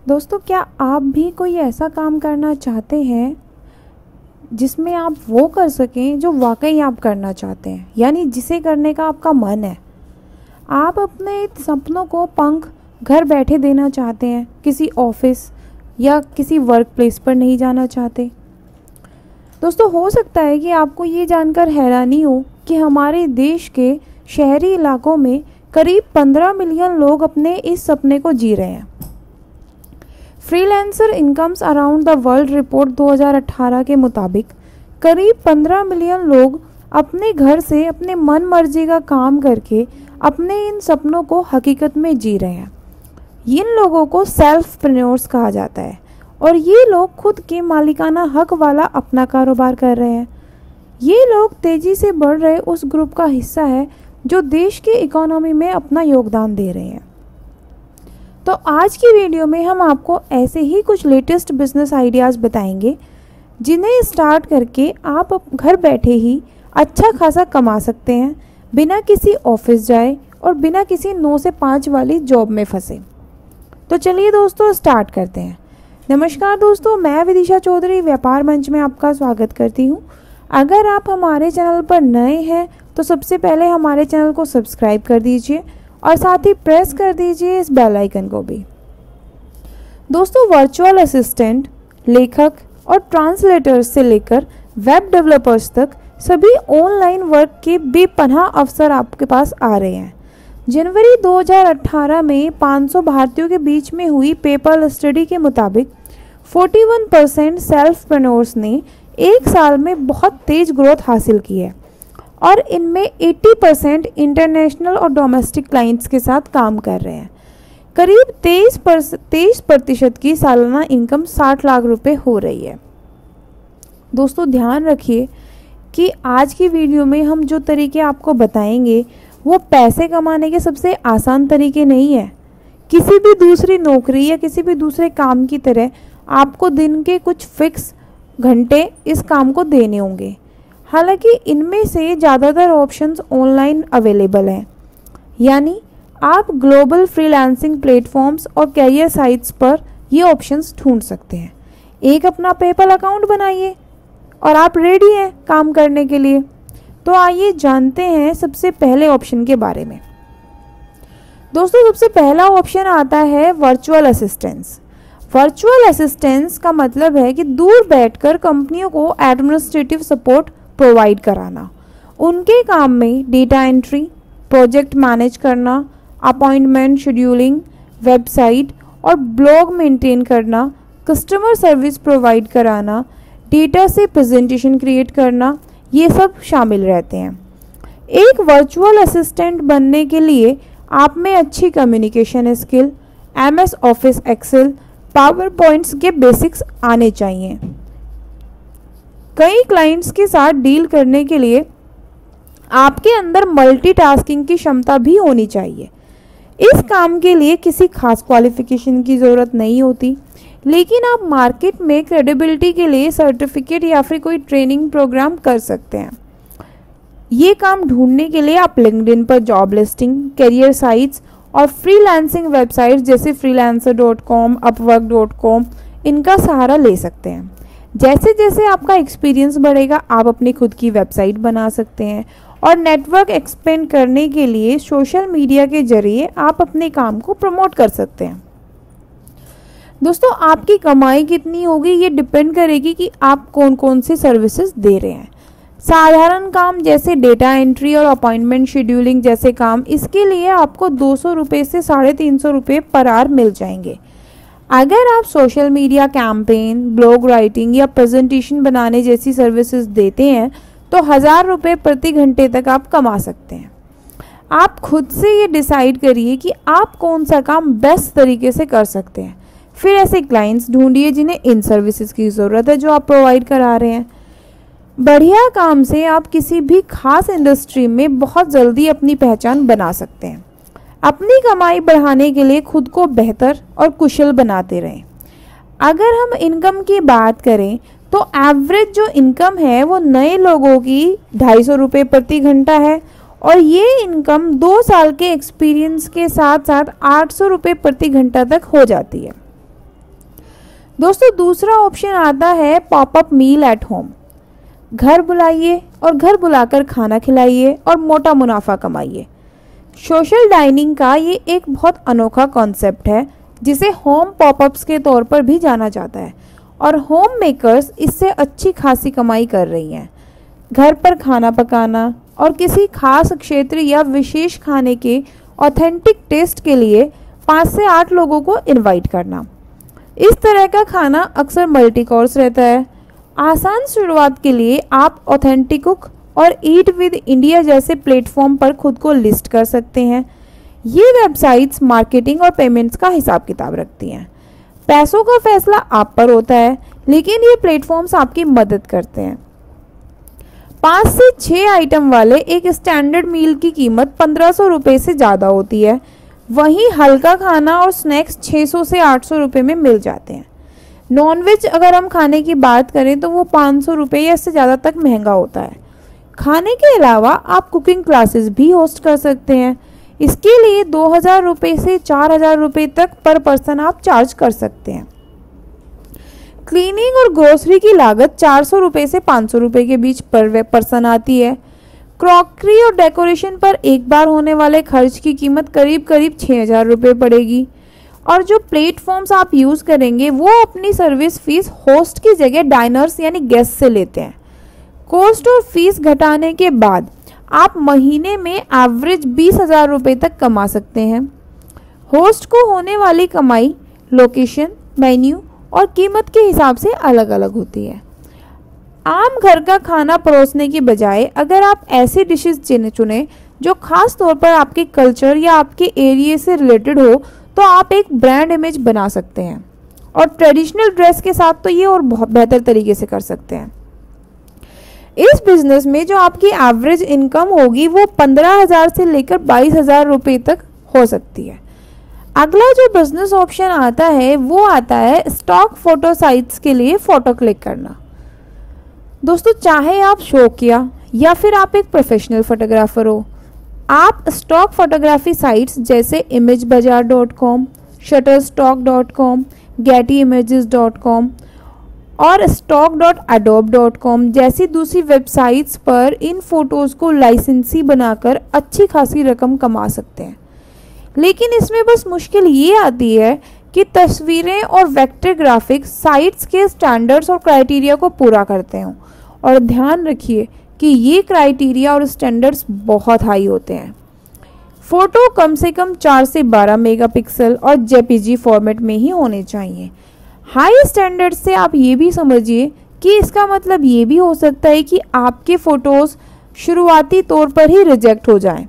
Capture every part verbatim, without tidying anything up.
दोस्तों, क्या आप भी कोई ऐसा काम करना चाहते हैं जिसमें आप वो कर सकें जो वाकई आप करना चाहते हैं, यानी जिसे करने का आपका मन है। आप अपने सपनों को पंख घर बैठे देना चाहते हैं, किसी ऑफिस या किसी वर्क प्लेस पर नहीं जाना चाहते। दोस्तों, हो सकता है कि आपको ये जानकर हैरानी हो कि हमारे देश के शहरी इलाकों में करीब पंद्रह मिलियन लोग अपने इस सपने को जी रहे हैं। Freelancer incomes around the world report दो हज़ार अठारह के मुताबिक करीब पंद्रह मिलियन लोग अपने घर से अपने मन मर्जी का काम करके अपने इन सपनों को हकीकत में जी रहे हैं। इन लोगों को सेल्फप्रेन्योर्स कहा जाता है और ये लोग खुद के मालिकाना हक वाला अपना कारोबार कर रहे हैं। ये लोग तेज़ी से बढ़ रहे उस ग्रुप का हिस्सा है जो देश की इकोनॉमी में अपना योगदान दे रहे हैं। तो आज की वीडियो में हम आपको ऐसे ही कुछ लेटेस्ट बिजनेस आइडियाज़ बताएंगे जिन्हें स्टार्ट करके आप घर बैठे ही अच्छा खासा कमा सकते हैं, बिना किसी ऑफिस जाए और बिना किसी नौ से पाँच वाली जॉब में फंसे। तो चलिए दोस्तों, स्टार्ट करते हैं। नमस्कार दोस्तों, मैं विदिशा चौधरी व्यापार मंच में आपका स्वागत करती हूँ। अगर आप हमारे चैनल पर नए हैं तो सबसे पहले हमारे चैनल को सब्सक्राइब कर दीजिए और साथ ही प्रेस कर दीजिए इस बेल आइकन को भी। दोस्तों, वर्चुअल असिस्टेंट, लेखक और ट्रांसलेटर्स से लेकर वेब डेवलपर्स तक सभी ऑनलाइन वर्क के बेपनाह अवसर आपके पास आ रहे हैं। जनवरी दो हज़ार अठारह में पाँच सौ भारतीयों के बीच में हुई पेपल स्टडी के मुताबिक इकतालीस परसेंट सेल्फप्रेन्योर्स ने एक साल में बहुत तेज ग्रोथ हासिल की है और इनमें अस्सी परसेंट इंटरनेशनल और डोमेस्टिक क्लाइंट्स के साथ काम कर रहे हैं। करीब तेईस तेईस प्रतिशत की सालाना इनकम साठ लाख रुपए हो रही है। दोस्तों, ध्यान रखिए कि आज की वीडियो में हम जो तरीके आपको बताएंगे वो पैसे कमाने के सबसे आसान तरीके नहीं है। किसी भी दूसरी नौकरी या किसी भी दूसरे काम की तरह आपको दिन के कुछ फिक्स घंटे इस काम को देने होंगे। हालांकि इनमें से ज़्यादातर ऑप्शंस ऑनलाइन अवेलेबल हैं, यानी आप ग्लोबल फ्रीलांसिंग प्लेटफॉर्म्स और कैरियर साइट्स पर ये ऑप्शंस ढूंढ सकते हैं। एक अपना पेपल अकाउंट बनाइए और आप रेडी हैं काम करने के लिए। तो आइए जानते हैं सबसे पहले ऑप्शन के बारे में। दोस्तों, सबसे पहला ऑप्शन आता है वर्चुअल असिस्टेंस। वर्चुअल असिस्टेंस का मतलब है कि दूर बैठकर कंपनियों को एडमिनिस्ट्रेटिव सपोर्ट प्रोवाइड कराना। उनके काम में डेटा एंट्री, प्रोजेक्ट मैनेज करना, अपॉइंटमेंट शेड्यूलिंग, वेबसाइट और ब्लॉग मेंटेन करना, कस्टमर सर्विस प्रोवाइड कराना, डेटा से प्रेजेंटेशन क्रिएट करना, ये सब शामिल रहते हैं। एक वर्चुअल असिस्टेंट बनने के लिए आप में अच्छी communication skill, M S office excel, power points के बेसिक्स आने चाहिए। कई क्लाइंट्स के साथ डील करने के लिए आपके अंदर मल्टीटास्किंग की क्षमता भी होनी चाहिए। इस काम के लिए किसी खास क्वालिफिकेशन की ज़रूरत नहीं होती, लेकिन आप मार्केट में क्रेडिबिलिटी के लिए सर्टिफिकेट या फिर कोई ट्रेनिंग प्रोग्राम कर सकते हैं। ये काम ढूंढने के लिए आप लिंक्डइन पर जॉब लिस्टिंग, कैरियर साइट्स और फ्रीलांसिंग वेबसाइट्स जैसे freelancer dot com, Upwork dot com इनका सहारा ले सकते हैं। जैसे जैसे आपका एक्सपीरियंस बढ़ेगा आप अपनी खुद की वेबसाइट बना सकते हैं और नेटवर्क एक्सपेंड करने के लिए सोशल मीडिया के जरिए आप अपने काम को प्रमोट कर सकते हैं। दोस्तों, आपकी कमाई कितनी होगी ये डिपेंड करेगी कि आप कौन कौन सी सर्विसेज दे रहे हैं। साधारण काम जैसे डेटा एंट्री और अपॉइंटमेंट शेड्यूलिंग जैसे काम, इसके लिए आपको दो सौ रुपये से साढ़े तीन सौ रुपये पर आवर मिल जाएंगे। अगर आप social media campaign, blog writing या प्रेजेंटेशन बनाने जैसी सर्विसेज देते हैं तो हज़ार रुपये प्रति घंटे तक आप कमा सकते हैं। आप खुद से ये डिसाइड करिए कि आप कौन सा काम बेस्ट तरीके से कर सकते हैं। फिर ऐसे क्लाइंट्स ढूंढिए जिन्हें इन सर्विसेज की ज़रूरत है जो आप प्रोवाइड करा रहे हैं। बढ़िया काम से आप किसी भी खास इंडस्ट्री में बहुत जल्दी अपनी पहचान बना सकते हैं। अपनी कमाई बढ़ाने के लिए खुद को बेहतर और कुशल बनाते रहें। अगर हम इनकम की बात करें तो एवरेज जो इनकम है वो नए लोगों की ढाई सौ रुपये प्रति घंटा है और ये इनकम दो साल के एक्सपीरियंस के साथ साथ आठ सौ रुपये प्रति घंटा तक हो जाती है। दोस्तों दूसरा ऑप्शन आता है पॉपअप मील एट होम। घर बुलाइए और घर बुलाकर खाना खिलाइए और मोटा मुनाफा कमाइए। सोशल डाइनिंग का ये एक बहुत अनोखा कॉन्सेप्ट है जिसे होम पॉपअप्स के तौर पर भी जाना जाता है और होम मेकर्स इससे अच्छी खासी कमाई कर रही हैं। घर पर खाना पकाना और किसी खास क्षेत्र या विशेष खाने के ऑथेंटिक टेस्ट के लिए पाँच से आठ लोगों को इनवाइट करना। इस तरह का खाना अक्सर मल्टी कोर्स रहता है। आसान शुरुआत के लिए आप ऑथेंटिक कुक और ईट विद इंडिया जैसे प्लेटफॉर्म पर खुद को लिस्ट कर सकते हैं। ये वेबसाइट्स मार्केटिंग और पेमेंट्स का हिसाब किताब रखती हैं। पैसों का फैसला आप पर होता है, लेकिन ये प्लेटफॉर्म्स आपकी मदद करते हैं। पाँच से छः आइटम वाले एक स्टैंडर्ड मील की कीमत पंद्रह सौ रुपये से ज़्यादा होती है। वहीं हल्का खाना और स्नैक्स छः सौ से आठ सौ रुपये में मिल जाते हैं। नॉनवेज अगर हम खाने की बात करें तो वो पाँच सौ रुपये या इससे ज़्यादा तक महंगा होता है। खाने के अलावा आप कुकिंग क्लासेस भी होस्ट कर सकते हैं। इसके लिए दो हज़ार रुपये से चार हज़ार रुपये तक पर पर्सन आप चार्ज कर सकते हैं। क्लीनिंग और ग्रोसरी की लागत चार सौ रुपये से पाँच सौ रुपये के बीच पर पर्सन आती है। क्रॉकरी और डेकोरेशन पर एक बार होने वाले खर्च की कीमत करीब करीब छः हज़ार रुपये पड़ेगी। और जो प्लेटफॉर्म्स आप यूज़ करेंगे वो अपनी सर्विस फीस होस्ट की जगह डाइनर्स यानी गेस्ट से लेते हैं। कॉस्ट और फीस घटाने के बाद आप महीने में एवरेज बीस हज़ार रुपये तक कमा सकते हैं। होस्ट को होने वाली कमाई लोकेशन, मेन्यू और कीमत के हिसाब से अलग अलग होती है। आम घर का खाना परोसने की बजाय अगर आप ऐसी डिशेस चुनें जो खास तौर पर आपके कल्चर या आपके एरिया से रिलेटेड हो तो आप एक ब्रांड इमेज बना सकते हैं। और ट्रेडिशनल ड्रेस के साथ तो ये और बहुत बेहतर तरीके से कर सकते हैं। इस बिजनेस में जो आपकी एवरेज इनकम होगी वो पंद्रह हज़ार से लेकर बाईस हज़ार रुपये तक हो सकती है। अगला जो बिजनेस ऑप्शन आता है वो आता है स्टॉक फोटो साइट्स के लिए फ़ोटो क्लिक करना। दोस्तों चाहे आप शौकिया या फिर आप एक प्रोफेशनल फोटोग्राफर हो, आप स्टॉक फोटोग्राफी साइट्स जैसे image Bazaar dot com, Shutterstock dot com, Getty images dot com और stock dot Adobe dot com जैसी दूसरी वेबसाइट्स पर इन फ़ोटोज़ को लाइसेंसी बनाकर अच्छी खासी रकम कमा सकते हैं। लेकिन इसमें बस मुश्किल ये आती है कि तस्वीरें और वेक्टर ग्राफिक्स साइट्स के स्टैंडर्ड्स और क्राइटेरिया को पूरा करते हों। और ध्यान रखिए कि ये क्राइटेरिया और स्टैंडर्ड्स बहुत हाई होते हैं। फ़ोटो कम से कम चार से बारह मेगापिक्सल और जेपीजी फॉर्मेट में ही होने चाहिए। हाई स्टैंडर्ड से आप ये भी समझिए कि इसका मतलब ये भी हो सकता है कि आपके फ़ोटोज़ शुरुआती तौर पर ही रिजेक्ट हो जाएं।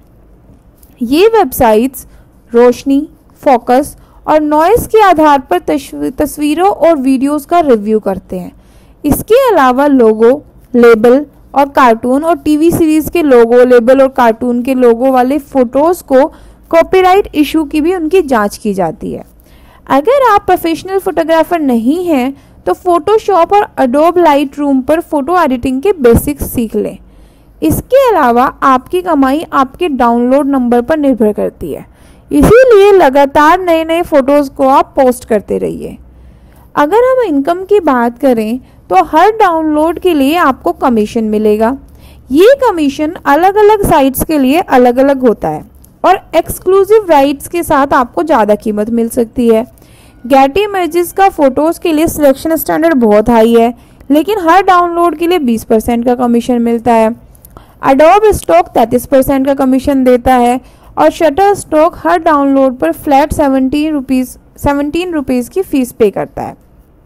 ये वेबसाइट्स रोशनी, फोकस और नॉइज़ के आधार पर तस्वीरों और वीडियोस का रिव्यू करते हैं। इसके अलावा लोगो, लेबल और कार्टून और टीवी सीरीज़ के लोगो, लेबल और कार्टून के लोगो वाले फ़ोटोज़ को कॉपीराइट इशू की भी उनकी जांच की जाती है। अगर आप प्रोफेशनल फोटोग्राफर नहीं हैं तो फोटोशॉप और एडोब लाइट रूम पर फ़ोटो एडिटिंग के बेसिक्स सीख लें। इसके अलावा आपकी कमाई आपके डाउनलोड नंबर पर निर्भर करती है, इसीलिए लगातार नए नए फ़ोटोज़ को आप पोस्ट करते रहिए। अगर हम इनकम की बात करें तो हर डाउनलोड के लिए आपको कमीशन मिलेगा। ये कमीशन अलग अलग साइट्स के लिए अलग अलग होता है और एक्सक्लूसिव राइट्स के साथ आपको ज़्यादा कीमत मिल सकती है। गेटी इमेजेस का फ़ोटोज़ के लिए सिलेक्शन स्टैंडर्ड बहुत हाई है, लेकिन हर डाउनलोड के लिए बीस परसेंट का कमीशन मिलता है। एडोब स्टॉक तैंतीस परसेंट का कमीशन देता है और शटर स्टॉक हर डाउनलोड पर flat seventeen rupees seventeen rupees की फ़ीस पे करता है।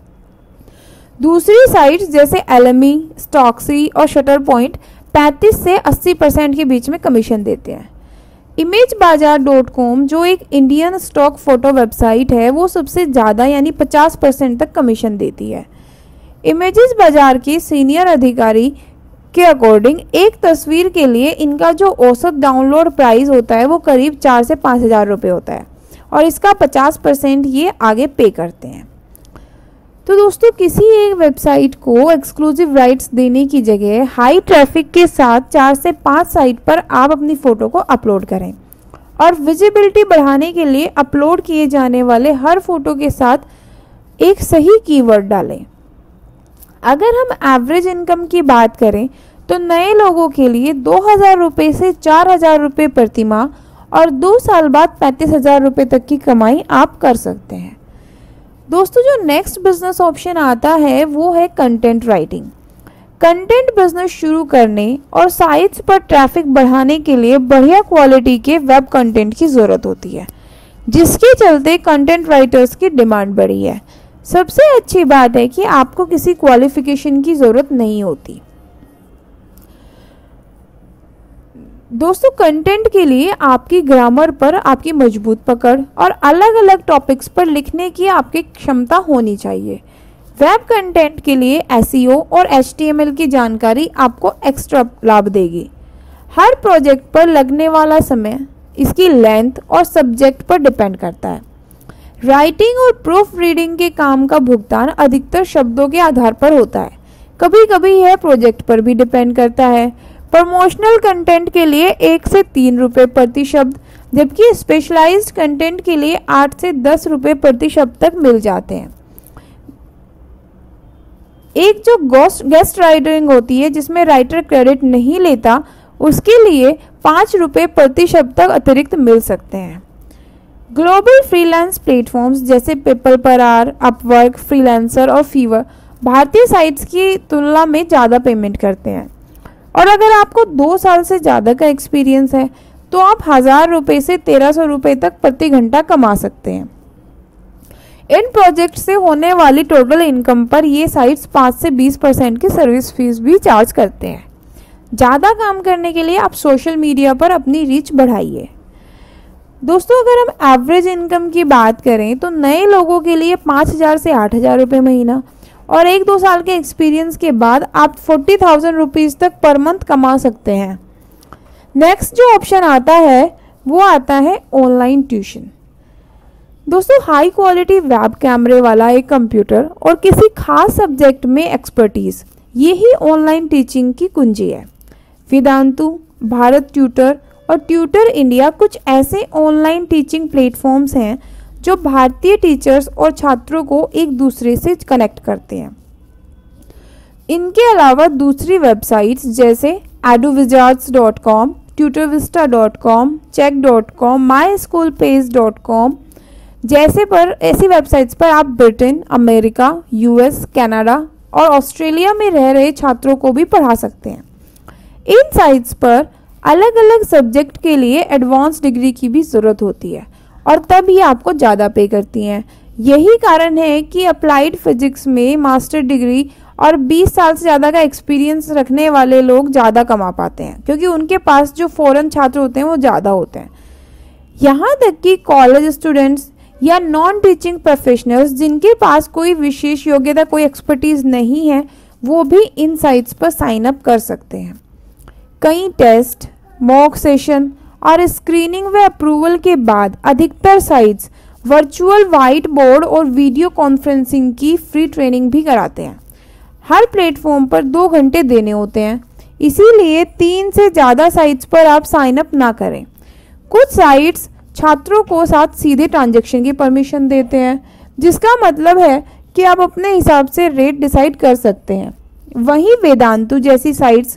दूसरी साइट्स जैसे एलएमई, स्टॉक्सी और शटर पॉइंट पैंतीस से अस्सी परसेंट के बीच में कमीशन देते हैं। इमेज बाजार डॉट कॉम जो एक इंडियन स्टॉक फ़ोटो वेबसाइट है वो सबसे ज़्यादा यानी पचास परसेंट तक कमीशन देती है। इमेजेस बाजार के सीनियर अधिकारी के अकॉर्डिंग एक तस्वीर के लिए इनका जो औसत डाउनलोड प्राइस होता है वो करीब चार से पाँच हज़ार रुपये होता है और इसका पचास परसेंट ये आगे पे करते हैं। तो दोस्तों किसी एक वेबसाइट को एक्सक्लूसिव राइट्स देने की जगह हाई ट्रैफिक के साथ चार से पाँच साइट पर आप अपनी फ़ोटो को अपलोड करें और विजिबिलिटी बढ़ाने के लिए अपलोड किए जाने वाले हर फोटो के साथ एक सही कीवर्ड डालें। अगर हम एवरेज इनकम की बात करें तो नए लोगों के लिए दो हज़ार रुपये से चार हज़ार रुपये प्रति माह और दो साल बाद पैंतीस हज़ार रुपये तक की कमाई आप कर सकते हैं। दोस्तों, जो नेक्स्ट बिजनेस ऑप्शन आता है वो है कंटेंट राइटिंग। कंटेंट बिजनेस शुरू करने और साइट्स पर ट्रैफिक बढ़ाने के लिए बढ़िया क्वालिटी के वेब कंटेंट की ज़रूरत होती है, जिसके चलते कंटेंट राइटर्स की डिमांड बढ़ी है। सबसे अच्छी बात है कि आपको किसी क्वालिफिकेशन की ज़रूरत नहीं होती। दोस्तों, कंटेंट के लिए आपकी ग्रामर पर आपकी मजबूत पकड़ और अलग अलग टॉपिक्स पर लिखने की आपकी क्षमता होनी चाहिए। वेब कंटेंट के लिए एसईओ और एचटीएमएल की जानकारी आपको एक्स्ट्रा लाभ देगी। हर प्रोजेक्ट पर लगने वाला समय इसकी लेंथ और सब्जेक्ट पर डिपेंड करता है। राइटिंग और प्रूफ रीडिंग के काम का भुगतान अधिकतर शब्दों के आधार पर होता है, कभी कभी यह प्रोजेक्ट पर भी डिपेंड करता है। प्रमोशनल कंटेंट के लिए एक से तीन रुपये प्रति शब्द, जबकि स्पेशलाइज्ड कंटेंट के लिए आठ से दस रुपये प्रति शब्द तक मिल जाते हैं। एक जो गेस्ट राइटिंग होती है, जिसमें राइटर क्रेडिट नहीं लेता, उसके लिए पाँच रुपये प्रति शब्द तक अतिरिक्त मिल सकते हैं। ग्लोबल फ्रीलांस प्लेटफॉर्म्स जैसे PeoplePerHour, Upwork, freelancer और फीवर भारतीय साइट्स की तुलना में ज़्यादा पेमेंट करते हैं। और अगर आपको दो साल से ज़्यादा का एक्सपीरियंस है तो आप हज़ार रुपये से तेरह सौ रुपये तक प्रति घंटा कमा सकते हैं। इन प्रोजेक्ट से होने वाली टोटल इनकम पर ये साइट्स पाँच से बीस परसेंट की सर्विस फीस भी चार्ज करते हैं। ज़्यादा काम करने के लिए आप सोशल मीडिया पर अपनी रीच बढ़ाइए। दोस्तों, अगर हम एवरेज इनकम की बात करें तो नए लोगों के लिए पाँच हज़ार से आठ हज़ार रुपये महीना और एक दो साल के एक्सपीरियंस के बाद आप फोर्टी थाउजेंड रुपीज़ तक पर मंथ कमा सकते हैं। नेक्स्ट जो ऑप्शन आता है वो आता है ऑनलाइन ट्यूशन। दोस्तों, हाई क्वालिटी वेब कैमरे वाला एक कंप्यूटर और किसी खास सब्जेक्ट में एक्सपर्टीज, यही ऑनलाइन टीचिंग की कुंजी है। वेदांतु, भारत ट्यूटर और ट्यूटर इंडिया कुछ ऐसे ऑनलाइन टीचिंग प्लेटफॉर्म्स हैं जो भारतीय टीचर्स और छात्रों को एक दूसरे से कनेक्ट करते हैं। इनके अलावा दूसरी वेबसाइट्स जैसे Eduwizards dot com, TutorVista dot com, check dot com, my school page dot com जैसे पर ऐसी वेबसाइट्स पर आप ब्रिटेन, अमेरिका, यूएस, कनाडा और ऑस्ट्रेलिया में रह रहे छात्रों को भी पढ़ा सकते हैं। इन साइट्स पर अलग अलग सब्जेक्ट के लिए एडवांस डिग्री की भी ज़रूरत होती है और तब ही आपको ज़्यादा पे करती हैं। यही कारण है कि अप्लाइड फिजिक्स में मास्टर डिग्री और बीस साल से ज़्यादा का एक्सपीरियंस रखने वाले लोग ज़्यादा कमा पाते हैं, क्योंकि उनके पास जो फॉरेन छात्र होते हैं वो ज़्यादा होते हैं। यहाँ तक कि कॉलेज स्टूडेंट्स या नॉन टीचिंग प्रोफेशनल्स जिनके पास कोई विशेष योग्यता, कोई एक्सपर्टीज़ नहीं है, वो भी इन साइट्स पर साइन अप कर सकते हैं। कई टेस्ट, मॉक सेशन और स्क्रीनिंग व अप्रूवल के बाद अधिकतर साइट्स वर्चुअल वाइट बोर्ड और वीडियो कॉन्फ्रेंसिंग की फ्री ट्रेनिंग भी कराते हैं। हर प्लेटफॉर्म पर दो घंटे देने होते हैं, इसीलिए तीन से ज़्यादा साइट्स पर आप साइन अप ना करें। कुछ साइट्स छात्रों को साथ सीधे ट्रांजैक्शन की परमिशन देते हैं, जिसका मतलब है कि आप अपने हिसाब से रेट डिसाइड कर सकते हैं। वहीं वेदांतु जैसी साइट्स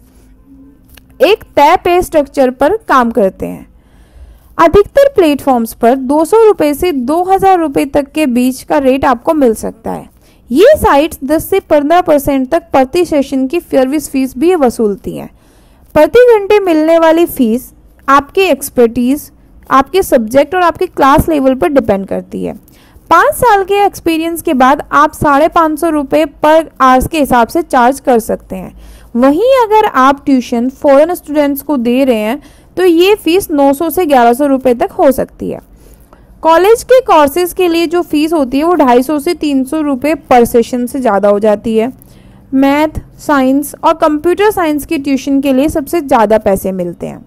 एक तय पे स्ट्रक्चर पर काम करते हैं। अधिकतर प्लेटफॉर्म्स पर दो सौ रुपये से दो हज़ार रुपये तक के बीच का रेट आपको मिल सकता है। ये साइट्स दस से पंद्रह परसेंट तक प्रति सेशन की सर्विस फीस भी वसूलती हैं। प्रति घंटे मिलने वाली फीस आपकी एक्सपर्टीज, आपके सब्जेक्ट और आपके क्लास लेवल पर डिपेंड करती है। पाँच साल के एक्सपीरियंस के बाद आप साढ़े पाँच सौ रुपये पर आवर्स के हिसाब से चार्ज कर सकते हैं। वहीं अगर आप ट्यूशन फॉरेन स्टूडेंट्स को दे रहे हैं तो ये फीस नौ सौ से ग्यारह सौ रुपये तक हो सकती है। कॉलेज के कोर्सेज के लिए जो फीस होती है वो ढाई सौ से तीन सौ रुपये पर सेशन से ज़्यादा हो जाती है। मैथ, साइंस और कंप्यूटर साइंस की ट्यूशन के लिए सबसे ज़्यादा पैसे मिलते हैं।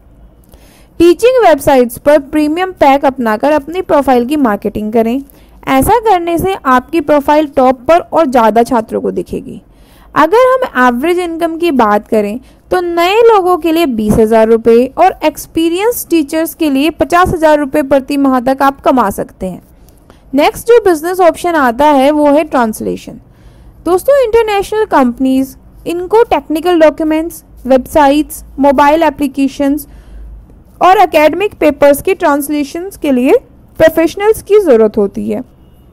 टीचिंग वेबसाइट्स पर प्रीमियम पैक अपनाकर अपनी प्रोफाइल की मार्केटिंग करें। ऐसा करने से आपकी प्रोफाइल टॉप पर और ज़्यादा छात्रों को दिखेगी। अगर हम एवरेज इनकम की बात करें तो नए लोगों के लिए बीस हज़ार रुपये और एक्सपीरियंस टीचर्स के लिए पचास हज़ार रुपये प्रति माह तक आप कमा सकते हैं। नेक्स्ट जो बिजनेस ऑप्शन आता है वो है ट्रांसलेशन। दोस्तों, इंटरनेशनल कंपनीज इनको technical documents, websites, mobile applications और एकेडमिक पेपर्स की ट्रांसलेशंस के लिए प्रोफेशनल्स की ज़रूरत होती है।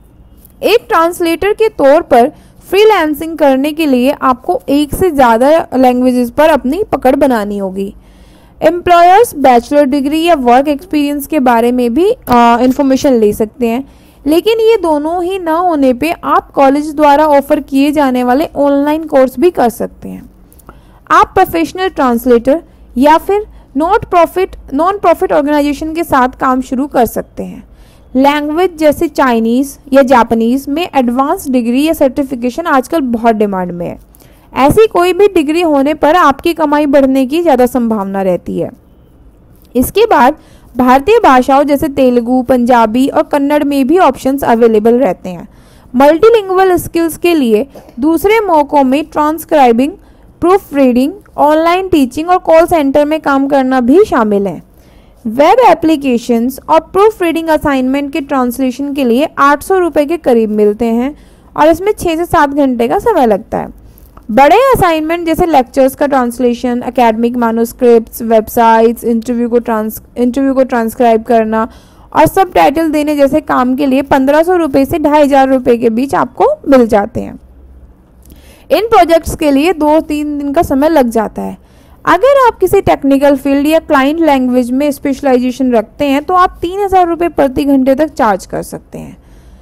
एक ट्रांसलेटर के तौर पर फ्रीलांसिंग करने के लिए आपको एक से ज़्यादा लैंग्वेजेस पर अपनी पकड़ बनानी होगी। एम्प्लॉयर्स बैचलर डिग्री या वर्क एक्सपीरियंस के बारे में भी इंफॉर्मेशन ले सकते हैं, लेकिन ये दोनों ही ना होने पे आप कॉलेज द्वारा ऑफर किए जाने वाले ऑनलाइन कोर्स भी कर सकते हैं। आप प्रोफेशनल ट्रांसलेटर या फिर not profit non profit organisation के साथ काम शुरू कर सकते हैं। लैंग्वेज जैसे चाइनीज़ या जापानीज़ में एडवांस डिग्री या सर्टिफिकेशन आजकल बहुत डिमांड में है। ऐसी कोई भी डिग्री होने पर आपकी कमाई बढ़ने की ज़्यादा संभावना रहती है। इसके बाद भारतीय भाषाओं जैसे तेलुगु, पंजाबी और कन्नड़ में भी ऑप्शंस अवेलेबल रहते हैं। मल्टीलिंगुअल स्किल्स के लिए दूसरे मौक़ों में transcribing, proofreading, online teaching और कॉल सेंटर में काम करना भी शामिल है। वेब एप्लीकेशंस और प्रूफ रीडिंग असाइनमेंट के ट्रांसलेशन के लिए आठ सौ रुपये के करीब मिलते हैं और इसमें छः से सात घंटे का समय लगता है। बड़े असाइनमेंट जैसे लेक्चर्स का translation, academic manuscripts, websites, interview को ट्रांस इंटरव्यू को ट्रांसक्राइब करना और सब टाइटल देने जैसे काम के लिए पंद्रह सौ रुपये से ढाई हज़ार रुपये के बीच आपको मिल जाते हैं। इन प्रोजेक्ट्स के लिए दो तीन दिन का समय लग जाता है। अगर आप किसी टेक्निकल फील्ड या क्लाइंट लैंग्वेज में स्पेशलाइजेशन रखते हैं तो आप तीन हज़ार रुपये प्रति घंटे तक चार्ज कर सकते हैं।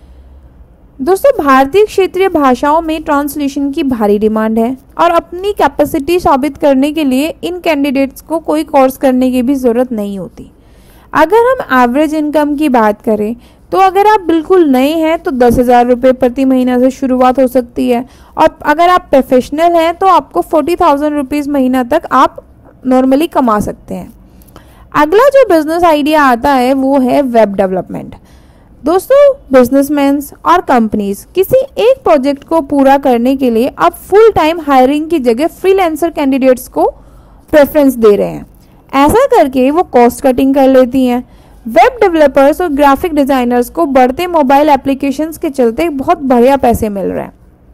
दोस्तों, भारतीय क्षेत्रीय भाषाओं में ट्रांसलेशन की भारी डिमांड है और अपनी कैपेसिटी साबित करने के लिए इन कैंडिडेट्स को कोई कोर्स करने की भी ज़रूरत नहीं होती। अगर हम एवरेज इनकम की बात करें तो अगर आप बिल्कुल नए हैं तो दस हज़ार रुपये प्रति महीना से शुरुआत हो सकती है और अगर आप प्रोफेशनल हैं तो आपको फोर्टी थाउजेंड रुपीज़ महीना तक आप नॉर्मली कमा सकते हैं। अगला जो बिजनेस आइडिया आता है वो है वेब डेवलपमेंट। दोस्तों, बिजनेसमैन्स और कंपनीज किसी एक प्रोजेक्ट को पूरा करने के लिए अब फुल टाइम हायरिंग की जगह फ्रीलांसर कैंडिडेट्स को प्रेफरेंस दे रहे हैं। ऐसा करके वो कॉस्ट कटिंग कर लेती हैं। वेब डेवलपर्स और ग्राफिक डिज़ाइनर्स को बढ़ते मोबाइल एप्लीकेशंस के चलते बहुत बढ़िया पैसे मिल रहे हैं।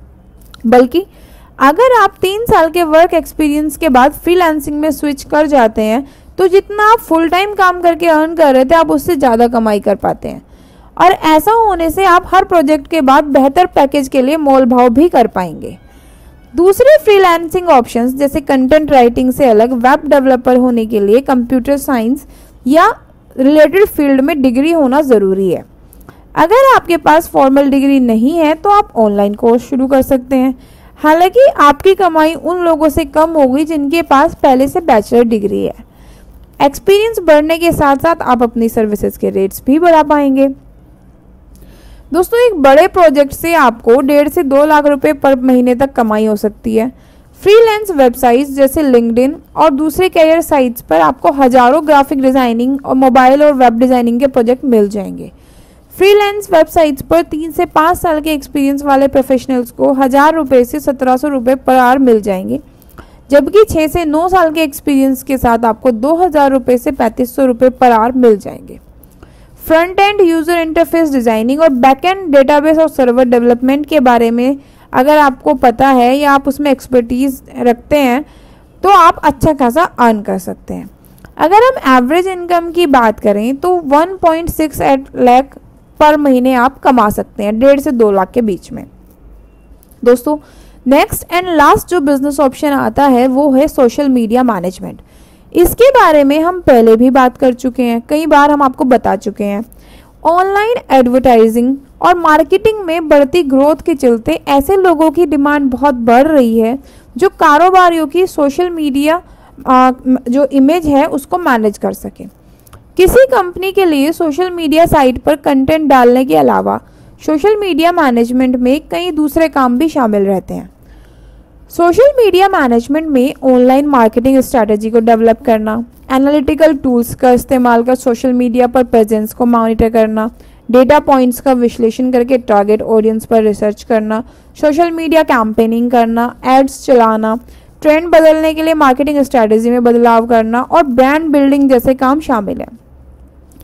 बल्कि अगर आप तीन साल के वर्क एक्सपीरियंस के बाद फ्रीलांसिंग में स्विच कर जाते हैं तो जितना आप फुल टाइम काम करके अर्न कर रहे थे आप उससे ज़्यादा कमाई कर पाते हैं और ऐसा होने से आप हर प्रोजेक्ट के बाद बेहतर पैकेज के लिए मोल भाव भी कर पाएंगे। दूसरे फ्रीलांसिंग ऑप्शंस जैसे कंटेंट राइटिंग से अलग वेब डेवलपर होने के लिए कंप्यूटर साइंस या रिलेटेड फील्ड में डिग्री होना ज़रूरी है। अगर आपके पास फॉर्मल डिग्री नहीं है तो आप ऑनलाइन कोर्स शुरू कर सकते हैं। हालांकि आपकी कमाई उन लोगों से कम होगी जिनके पास पहले से बैचलर डिग्री है। एक्सपीरियंस बढ़ने के साथ साथ आप अपनी सर्विसेज के रेट्स भी बढ़ा पाएंगे। दोस्तों, एक बड़े प्रोजेक्ट से आपको डेढ़ से दो लाख रुपए पर महीने तक कमाई हो सकती है। फ्रीलांस वेबसाइट्स जैसे लिंक्डइन और दूसरे कैरियर साइट्स पर आपको हजारों ग्राफिक डिज़ाइनिंग और मोबाइल और वेब डिज़ाइनिंग के प्रोजेक्ट मिल जाएंगे। फ्रीलांस वेबसाइट्स पर तीन से पाँच साल के एक्सपीरियंस वाले प्रोफेशनल्स को हज़ार रुपये से सत्रह सौ रुपये पर आवर मिल जाएंगे, जबकि छः से नौ साल के एक्सपीरियंस के साथ आपको दो हज़ार रुपये से पैंतीस सौ रुपये पर आवर मिल जाएंगे। Front end user interface designing और बैक एंड डेटाबेस और सर्वर डेवलपमेंट के बारे में अगर आपको पता है या आप उसमें एक्सपर्टीज़ रखते हैं तो आप अच्छा खासा अर्न कर सकते हैं। अगर हम एवरेज इनकम की बात करें तो one point six eight lakh पर महीने आप कमा सकते हैं, डेढ़ से दो लाख के बीच में। दोस्तों, नेक्स्ट एंड लास्ट जो बिजनेस ऑप्शन आता है वो है सोशल मीडिया मैनेजमेंट। इसके बारे में हम पहले भी बात कर चुके हैं, कई बार हम आपको बता चुके हैं। ऑनलाइन एडवर्टाइजिंग और मार्केटिंग में बढ़ती ग्रोथ के चलते ऐसे लोगों की डिमांड बहुत बढ़ रही है जो कारोबारियों की सोशल मीडिया आ, जो इमेज है उसको मैनेज कर सके। किसी कंपनी के लिए सोशल मीडिया साइट पर कंटेंट डालने के अलावा सोशल मीडिया मैनेजमेंट में कई दूसरे काम भी शामिल रहते हैं। सोशल मीडिया मैनेजमेंट में ऑनलाइन मार्केटिंग स्ट्रैटेजी को डेवलप करना, एनालिटिकल टूल्स का इस्तेमाल कर सोशल मीडिया पर प्रेजेंस को मॉनिटर करना, डेटा पॉइंट्स का विश्लेषण करके टारगेट ऑडियंस पर रिसर्च करना, सोशल मीडिया कैंपेनिंग करना, एड्स चलाना, ट्रेंड बदलने के लिए मार्केटिंग स्ट्रैटेजी में बदलाव करना और ब्रांड बिल्डिंग जैसे काम शामिल है।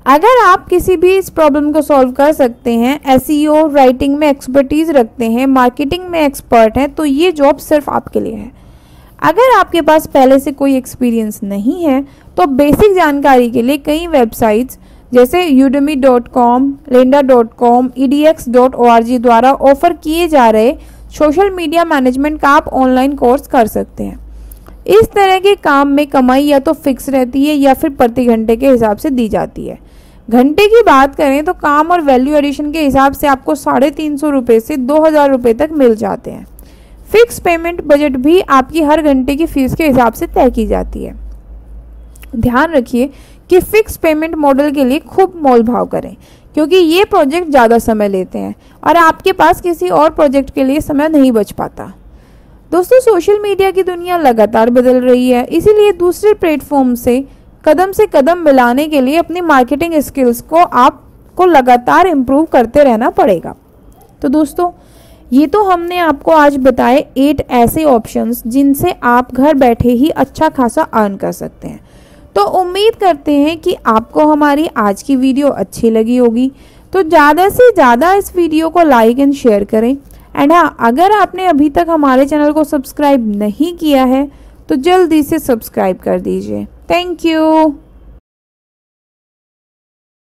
अगर आप किसी भी इस प्रॉब्लम को सॉल्व कर सकते हैं, एसईओ राइटिंग में एक्सपर्टीज रखते हैं, मार्केटिंग में एक्सपर्ट हैं, तो ये जॉब सिर्फ आपके लिए है। अगर आपके पास पहले से कोई एक्सपीरियंस नहीं है तो बेसिक जानकारी के लिए कई वेबसाइट्स जैसे Udemy dot com, Lynda dot com, E D X dot O R G द्वारा ऑफर किए जा रहे सोशल मीडिया मैनेजमेंट का आप ऑनलाइन कोर्स कर सकते हैं। इस तरह के काम में कमाई या तो फिक्स रहती है या फिर प्रति घंटे के हिसाब से दी जाती है। घंटे की बात करें तो काम और वैल्यू एडिशन के हिसाब से आपको साढ़े तीन सौ रुपये से दो हज़ार रुपये तक मिल जाते हैं। फिक्स पेमेंट बजट भी आपकी हर घंटे की फीस के हिसाब से तय की जाती है। ध्यान रखिए कि फिक्स पेमेंट मॉडल के लिए खूब मोल भाव करें, क्योंकि ये प्रोजेक्ट ज़्यादा समय लेते हैं और आपके पास किसी और प्रोजेक्ट के लिए समय नहीं बच पाता। दोस्तों, सोशल मीडिया की दुनिया लगातार बदल रही है, इसीलिए दूसरे प्लेटफॉर्म से कदम से कदम मिलाने के लिए अपनी मार्केटिंग स्किल्स को आपको लगातार इम्प्रूव करते रहना पड़ेगा। तो दोस्तों, ये तो हमने आपको आज बताए एट ऐसे ऑप्शंस जिनसे आप घर बैठे ही अच्छा खासा अर्न कर सकते हैं। तो उम्मीद करते हैं कि आपको हमारी आज की वीडियो अच्छी लगी होगी। तो ज़्यादा से ज़्यादा इस वीडियो को लाइक एंड शेयर करें। एंड हाँ, अगर आपने अभी तक हमारे चैनल को सब्सक्राइब नहीं किया है तो जल्दी से सब्सक्राइब कर दीजिए। Thank you.